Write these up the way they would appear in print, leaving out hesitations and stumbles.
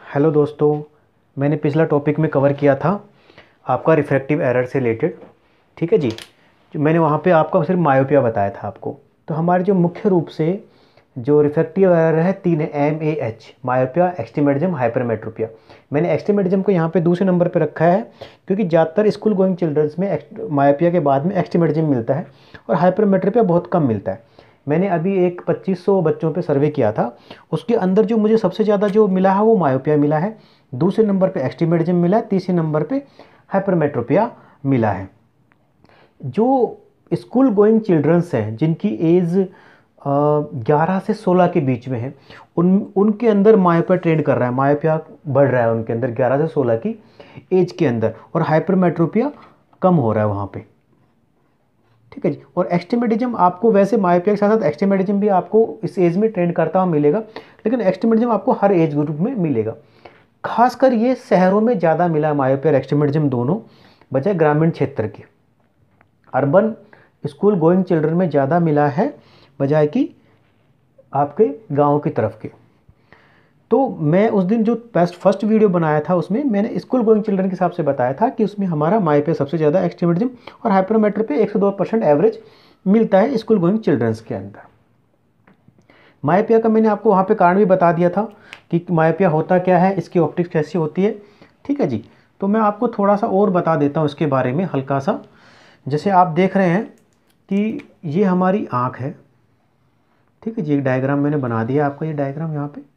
Hello दोस्तों, मैंने पिछला टॉपिक में कवर किया था आपका रिफ्रैक्टिव एरर से रिलेटेड। ठीक है जी। जो मैंने वहाँ पे आपका सिर्फ मायोपिया बताया था आपको। तो हमारे जो मुख्य रूप से जो रिफ्रैक्टिव एरर है 3 है, MAH, मायोपिया, एक्सटिमेटिज्म, हाइपरमेट्रोपिया। मैंने एक्सटिमेटिज्म को यहाँ पे दूसरे नंबर पे रखा है क्योंकि ज़्यादातर स्कूल गोइंग चिल्ड्रंस में मायोपिया के बाद में एक्सटिमेटिज्म मिलता है और हाइपरमेट्रोपिया बहुत कम मिलता है। मैंने अभी एक 2500 बच्चों पे सर्वे किया था, उसके अंदर जो मुझे सबसे ज़्यादा जो मिला है वो मायोपिया मिला है, दूसरे नंबर पे एक्सटिमेटिज्म मिला है, तीसरे नंबर पे हाइपरमेट्रोपिया मिला है। जो स्कूल गोइंग चिल्ड्रंस हैं जिनकी एज 11 से 16 के बीच में है, उनके अंदर मायोपिया ट्रेंड कर रहा है, मायोपिया बढ़ रहा है उनके अंदर 11 से 16 की एज के अंदर, और हाइपरमेट्रोपिया कम हो रहा है वहाँ पे। ठीक है जी। और एक्सटिमेटिज्म आपको वैसे मायोपिया के साथ साथ एक्सटिमेटिज्म भी आपको इस एज में ट्रेंड करता हुआ मिलेगा, लेकिन एक्सटिमेटिज्म आपको हर एज ग्रुप में मिलेगा। खासकर ये शहरों में ज़्यादा मिला मायोपिया और एक्सटिमेटिज्म दोनों, बजाय ग्रामीण क्षेत्र के। अर्बन स्कूल गोइंग चिल्ड्रन में ज़्यादा मिला है बजाय कि आपके गाँव की तरफ के। तो मैं उस दिन जो फर्स्ट वीडियो बनाया था उसमें मैंने स्कूल गोइंग चिल्ड्रन के हिसाब से बताया था कि उसमें हमारा मायोपिया सबसे ज़्यादा, एक्सटिमेटिज्म और हाइपरमेट्रोपिया 102% एवरेज मिलता है स्कूल गोइंग चिल्ड्रंस के अंदर। मायोपिया का मैंने आपको वहाँ पे कारण भी बता दिया था कि मायोपिया होता क्या है, इसकी ऑप्टिक्स कैसी होती है। ठीक है जी। तो मैं आपको थोड़ा सा और बता देता हूँ इसके बारे में हल्का सा। जैसे आप देख रहे हैं कि ये हमारी आँख है। ठीक है जी। एक डायग्राम मैंने बना दिया आपको, ये डायग्राम यहाँ पे,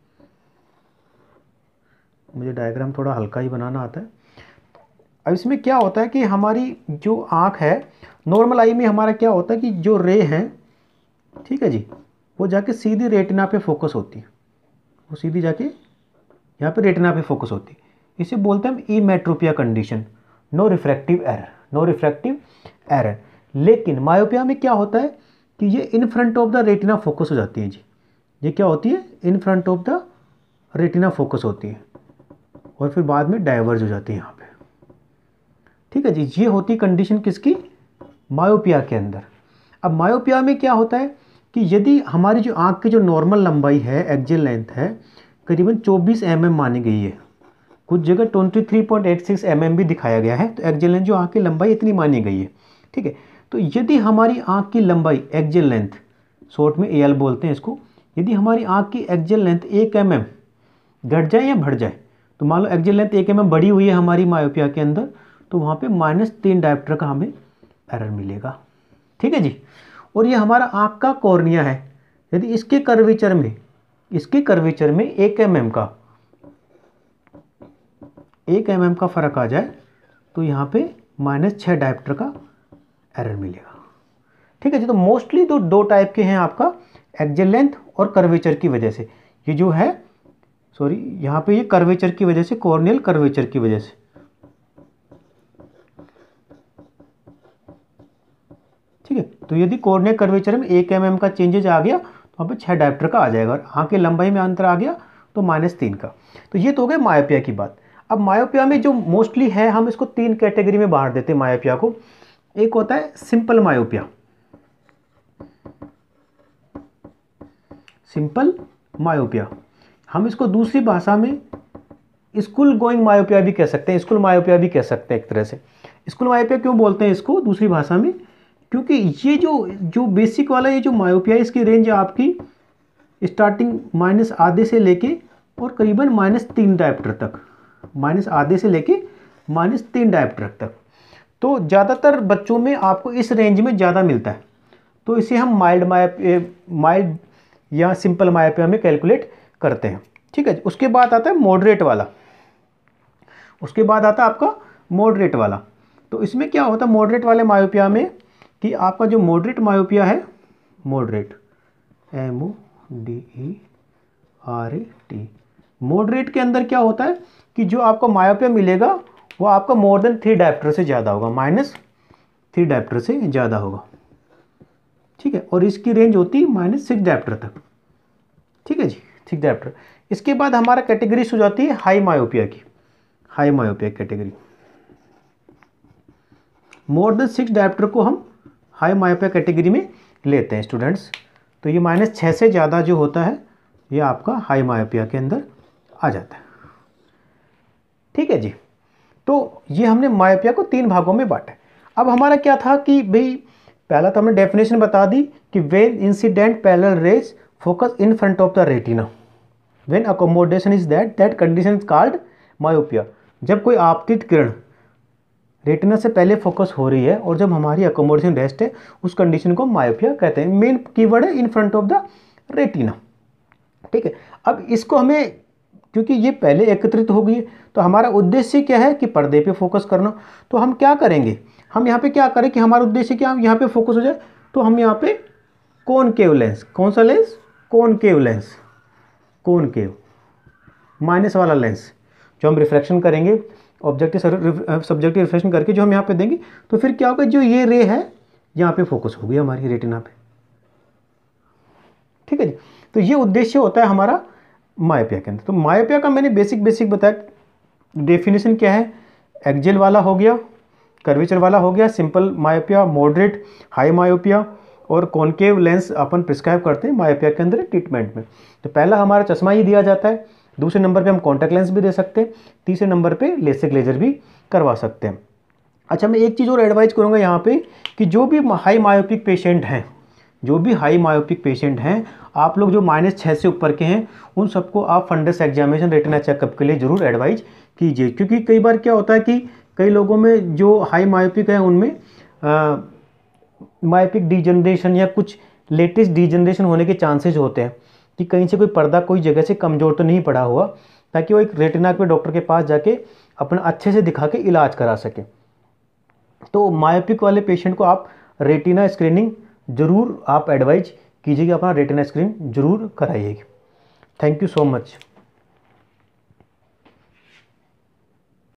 मुझे डायग्राम थोड़ा हल्का ही बनाना आता है। अब इसमें क्या होता है कि हमारी जो आँख है, नॉर्मल आई में हमारा क्या होता है कि जो रे हैं, ठीक है जी, वो जाके सीधी रेटिना पे फोकस होती है, वो सीधी जाके यहाँ पे रेटिना पे फोकस होती है। इसे बोलते हैं हम emmetropia condition, no refractive error, no refractive error. लेकिन मायोपिया में क्या होता है कि ये in front of the retina focus हो जाती है जी। ये क्या होती है, in front of the retina focus होती है और फिर बाद में डाइवर्ज हो जाती है यहाँ पे। ठीक है जी। ये होती कंडीशन किसकी, मायोपिया के अंदर। अब मायोपिया में क्या होता है कि यदि हमारी जो आँख की जो नॉर्मल लंबाई है, एक्सियल लेंथ है, करीबन 24 mm मानी गई है, कुछ जगह 23.86 mm भी दिखाया गया है। तो एक्सियल लेंथ जो आँख की लंबाई इतनी मानी गई है। ठीक है। तो यदि हमारी आँख की लंबाई, एक्सियल लेंथ, शॉर्ट में AL बोलते हैं इसको, यदि हमारी आँख की एक्सियल लेंथ 1 mm घट जाए या बढ़ जाए, तो मान लो एक्सियल लेंथ 1 mm बढ़ी हुई है हमारी मायोपिया के अंदर, तो वहाँ पे -3 डायोप्टर का हमें एरर मिलेगा। ठीक है जी। और ये हमारा आँख का कॉर्निया है, यदि इसके कर्वेचर में 1 mm का फर्क आ जाए, तो यहाँ पे -6 डायोप्टर का एरर मिलेगा। ठीक है जी। तो मोस्टली तो दो टाइप के हैं आपका, एक्सियल लेंथ और कर्वेचर की वजह से। ये जो है, सॉरी, यहाँ पे ये कर्वेचर की वजह से, कॉर्नियल कर्वेचर की वजह से। ठीक है। तो यदि कॉर्नियल कर्वेचर में 1 mm का चेंजेज आ गया, तो वहाँ पे 6 डायोप्टर का आ जाएगा, और आँख की लंबाई में अंतर आ गया तो -3 का। तो ये तो हो गया मायोपिया की बात। अब मायोपिया में जो मोस्टली है, हम इसको 3 कैटेगरी में बांट देते हैं मायोपिया को। एक होता है सिंपल मायोपिया, सिंपल मायोपिया। हम इसको दूसरी भाषा में स्कूल गोइंग मायोपिया भी कह सकते हैं, स्कूल मायोपिया भी कह सकते हैं एक तरह से। स्कूल मायोपिया क्यों बोलते हैं इसको दूसरी भाषा में, क्योंकि ये जो बेसिक वाला ये जो मायोपिया है, इसकी रेंज आपकी स्टार्टिंग -आधे से लेके और करीबन -3 डायोप्टर तक, -आधे से लेके -3 डायोप्टर तक। तो ज़्यादातर बच्चों में आपको इस रेंज में ज़्यादा मिलता है, तो इसे हम माइल्ड या सिंपल मायोपिया में कैलकुलेट करते हैं। ठीक है। उसके बाद आता है मॉडरेट वाला, उसके बाद आता है आपका मॉडरेट वाला। तो इसमें क्या होता है मॉडरेट वाले मायोपिया में कि आपका जो मॉडरेट मायोपिया है, मॉडरेट, MODERAT, मॉडरेट के अंदर क्या होता है कि जो आपको मायोपिया मिलेगा वो आपका मोर देन 3 डायोप्टर से ज़्यादा होगा, -3 डायोप्टर से ज़्यादा होगा। ठीक है। और इसकी रेंज होती है -6 डायोप्टर तक। ठीक है जी, 6 डायोप्टर। इसके बाद हमारा कैटेगरी हो जाती है हाई मायोपिया की, high myopia category. More than 6 dioptre को हम हाई मायोपिया कैटेगरी में लेते हैं स्टूडेंट्स। तो ये -6 से ज़्यादा जो होता है, ये आपका हाई मायोपिया के अंदर आ जाता है। ठीक है जी। तो ये हमने मायोपिया को 3 भागों में बांटा। अब हमारा क्या था कि भाई पहला तो हमने डेफिनेशन बता दी कि when incident parallel rays focus in front of the retina, when accommodation is that condition is called myopia. जब कोई आपतित किरण रेटिना से पहले फोकस हो रही है और जब हमारी अकोमोडेशन रेस्ट है, उस कंडीशन को मायोपिया कहते हैं। मेन कीवर्ड है in front of the retina, ठीक है। अब इसको हमें, क्योंकि ये पहले एकत्रित हो गई है, तो हमारा उद्देश्य क्या है कि पर्दे पे फोकस करना। तो हम क्या करेंगे, हम यहाँ पे क्या करें कि हमारा उद्देश्य क्या, हम यहाँ पे फोकस हो जाए, तो हम यहाँ पे कॉनकेव लेंस, कौन सा lens, concave lens, concave minus वाला लेंस जो हम रिफ्लेक्शन करेंगे, ऑब्जेक्टिव सब्जेक्टिव रिफ्लेक्शन करके जो हम यहाँ पे देंगे, तो फिर क्या होगा, जो ये रे है यहाँ पे फोकस होगी हमारी रेटिना पे, ठीक है जी। तो ये उद्देश्य होता है हमारा मायोपिया के अंदर। तो मायोपिया का मैंने बेसिक बताया, डेफिनेशन क्या है, एक्जियल वाला हो गया, कर्वेचर वाला हो गया, simple myopia, moderate, high myopia और कॉनकेव लेंस अपन प्रिस्क्राइब करते हैं मायोपिया के अंदर ट्रीटमेंट में। तो पहला हमारा चश्मा ही दिया जाता है, दूसरे नंबर पे हम कॉन्टैक्ट लेंस भी दे सकते हैं, तीसरे नंबर पे लेसिक लेजर भी करवा सकते हैं। अच्छा, मैं एक चीज़ और एडवाइज करूँगा यहाँ पे कि जो भी हाई मायोपिक पेशेंट हैं, जो भी हाई मायोपिक पेशेंट हैं, आप लोग जो -6 से ऊपर के हैं, उन सबको आप फंडस एग्जामिनेशन रेटिना चेकअप के लिए ज़रूर एडवाइज कीजिए। क्योंकि कई बार क्या होता है कि कई लोगों में जो हाई मायोपिक है उनमें मायोपिक डिजनरेशन या कुछ लेटेस्ट डिजनरेशन होने के चांसेस होते हैं कि कहीं से कोई पर्दा कोई जगह से कमज़ोर तो नहीं पड़ा हुआ, ताकि वो एक रेटिना के डॉक्टर के पास जाके अपना अच्छे से दिखा के इलाज करा सके। तो मायोपिक वाले पेशेंट को आप रेटिना स्क्रीनिंग ज़रूर आप एडवाइज कीजिएगा, अपना रेटिना स्क्रीन ज़रूर कराइएगा। Thank you so much.